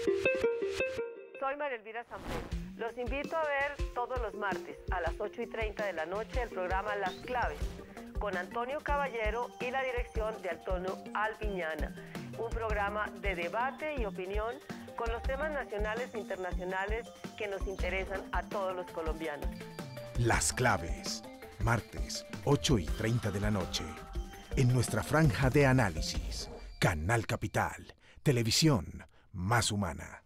Soy María Elvira Samper. Los invito a ver todos los martes a las 8:30 de la noche el programa Las Claves con Antonio Caballero y la dirección de Antonio Alviñana. Un programa de debate y opinión con los temas nacionales e internacionales que nos interesan a todos los colombianos. Las Claves, martes, 8:30 de la noche. En nuestra franja de análisis, Canal Capital, televisión más humana.